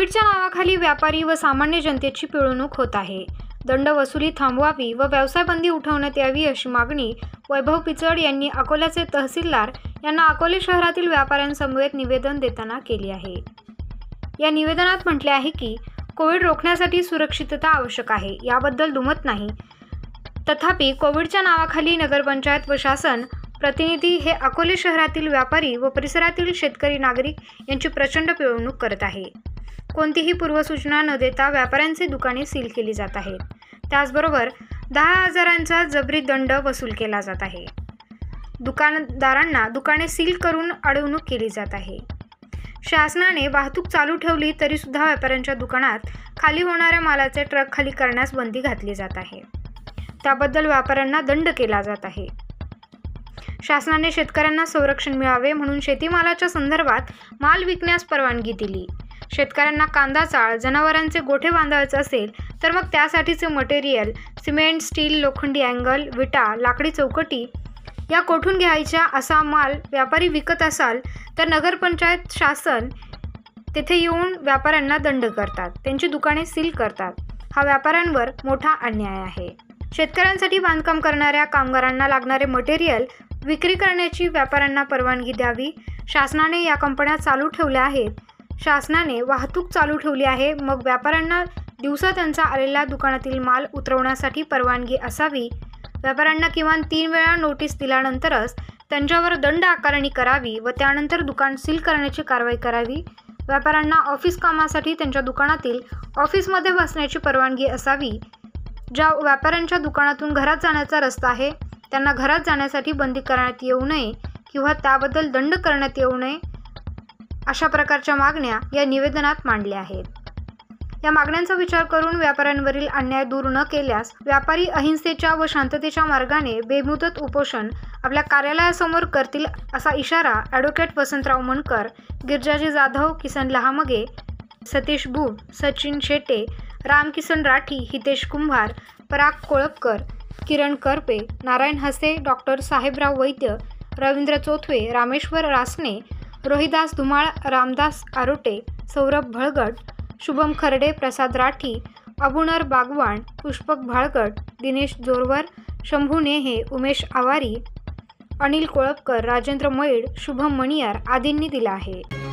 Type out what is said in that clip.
कोविडच्या नावाखाली व्यापारी व सामान्य जनतेची पिळवणूक होत आहे। दंड वसुली थांबवावी व व्यवसाय बंदी उठवण्यात यावी अशी मागणी वैभव पिचड यांनी अकोल्याचे तहसीलदार यांना अकोले शहरातील व्यापाऱ्यांसमवेत निवेदन देताना केली आहे। या निवेदनात म्हटले आहे की कोविड रोखण्यासाठी सुरक्षितता आवश्यक आहे, याबद्दल दुमत नाही। तथापि कोविडच्या नावाखाली नगरपंचायत व शासन प्रतिनिधी हे अकोले शहरातील व्यापारी व परिसरातील शेतकरी नागरिक यांची प्रचंड पिळवणूक करत आहे। कोणतीही पूर्वसूचना न देता व्यापाऱ्यांची दुकाने सील केली जात आहेत। त्याचबरोबर 10,000चा जबरी दंड वसूल केला जात आहे। दुकानदारांना दुकाने सील करून अडवणूक केली जात आहे। शासनाने वाहतूक चालू ठेवली तरी सुद्धा व्यापाऱ्यांच्या दुकानात खाली होणाऱ्या मालाचे ट्रक खाली करण्यास बंदी घातली जात आहे। त्याबद्दल व्यापाऱ्यांना दंड केला जात आहे। शासनाने शेतकऱ्यांना संरक्षण मिळावे म्हणून शेतीमालाच्या संदर्भात माल विकण्यास परवानगी दिली। शेतकऱ्यांना कांदा चाळ, जनावरांचे गोठे बांधायचे असेल तर मग त्यासाठीचे मटेरियल सिमेंट, स्टील, लोखंडी अँगल, विटा, लाकडी चौकटी या कोठून घ्यायच्या असा माल व्यापारी विकत असाल तर नगरपंचायत शासन तेथे येऊन व्यापाऱ्यांना दंड करतात, त्यांची दुकाने सील करतात। हा व्यापाऱ्यांवर मोठा अन्याय आहे। शेतकऱ्यांसाठी बांधकाम करणाऱ्या कामगारांना लागणारे मटेरियल विक्री करण्याची व्यापाऱ्यांना परवानगी द्यावी। शासनाने या कंपन्या चालू ठेवल्या आहेत, शासनाने वाहतूक चालू ठेवली आहे, मग व्यापाऱ्यांना दिवसा त्यांचा आलेला दुकानातील माल उतरवण्यासाठी परवानगी असावी। व्यापाऱ्यांना किमान 3 वेळा नोटीस दिल्यानंतरच त्यांच्यावर दंड आकारणी करावी व त्यानंतर दुकान सील करण्याची कारवाई करावी। व्यापाऱ्यांना ऑफिस कामासाठी त्यांच्या दुकानातील ऑफिसमध्ये बसण्याची परवानगी असावी। ज्या व्यापाऱ्यांच्या दुकानातून घरात जाण्याचा रस्ता आहे त्यांना घरात जाण्यासाठी बंदी करण्यात येऊ नये किंवा त्याबद्दल दंड करण्यात येऊ नये, अशा प्रकारच्या मागण्या या निवेदनात मांडल्या आहेत। या मागण्यांचा विचार करून व्यापाऱ्यांवरील अन्याय दूर न केल्यास व्यापारी अहिंसेच्या व शांततेच्या मार्गाने बेमुदत उपोषण आपल्या कार्यालयासमोर करतील, असा इशारा ॲडव्होकेट वसंतराव मनकर, गिरजाजी जाधव, किसन लहामगे, सतीश बुब, सचिन शेटे, रामकिसन राठी, हितेश कुंभार, पराग कोळपकर, किरण करपे, नारायण हसे, डॉक्टर साहेबराव वैद्य, रवींद्र चोथवे, रामेश्वर रासने, रोहिदास धुमाळ, रामदास आरोटे, सौरभ भळगट, शुभम खर्डे, प्रसाद राठी, अबुनर बागवान, पुष्पक भाळगट, दिनेश जोरवर, शंभू नेहे, उमेश आवारी, अनिल कोळपकर, राजेंद्र मैड, शुभम मणियार आदींनी दिला आहे।